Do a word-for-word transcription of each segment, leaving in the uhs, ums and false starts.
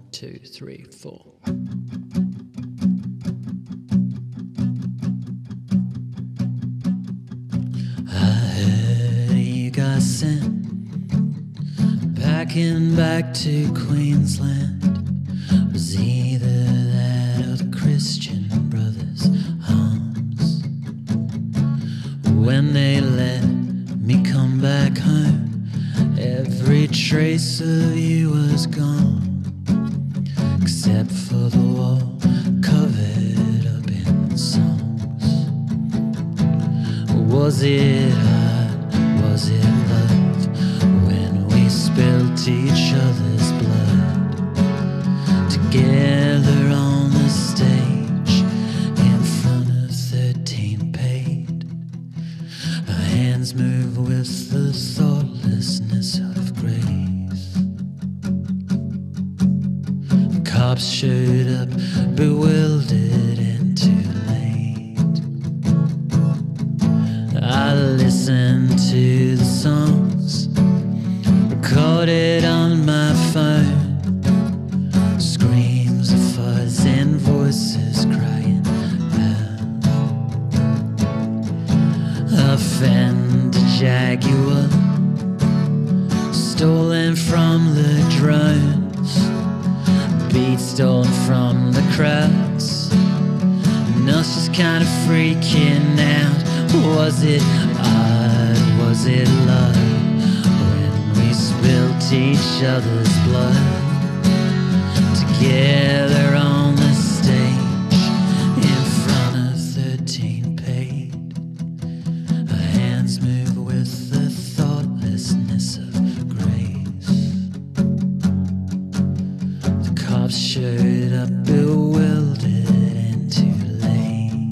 two, three, four. I heard you got sent packing back to Queensland. Was either that or the Christian Brothers' arms. When they let me come back home, every trace of you was gone, except for the wall covered up in songs. Was it hard? Was it love? When we spilt each other's blood together on the stage in front of thirteen paid. Our hands move with the thoughtlessness of grace. Cops showed up, bewildered and too late. I listened to the songs recorded on my phone. Screams of fuzz and voices crying out. A Fender Jaguar stolen from the drones, beats stolen from the crowds, and us just kind of freaking out. Was it odd? Was it love? When we spilt each other's blood together on the stage in front of thirteen paid. Our hands move with the thoughtlessness of grace. The cops showed up, bewildered and too late.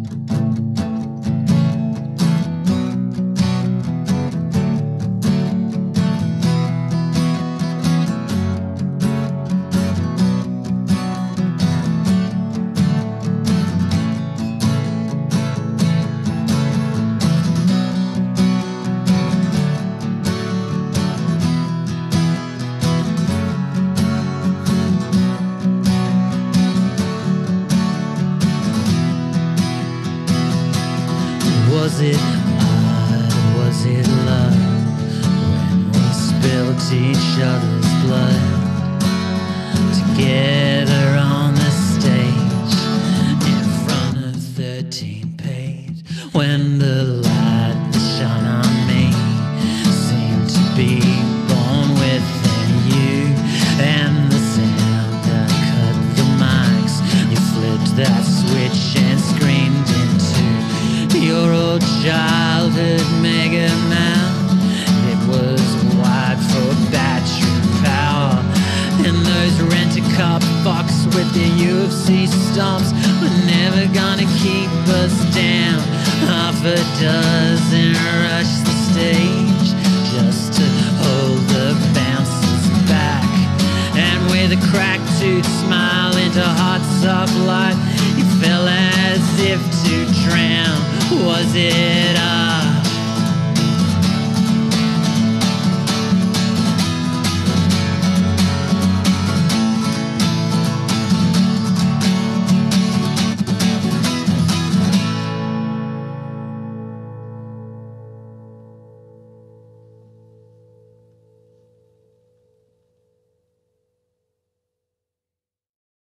Was it odd? Was it love? When we spilt each other's blood together on the stage in front of thirteen paid. When the light that shone on me seemed to be born within you, and the sound that cut the mics, you flipped that switch and screamed into your old childhood mega mouth. It was wide for battery power, and those rent-a-car fucks with their U F C stomps were never gonna keep us down. Half a dozen rushed the stage just to hold the bouncers back, and with a cracked tooth smile into hot soft light, you fell as if to drown. Was it us?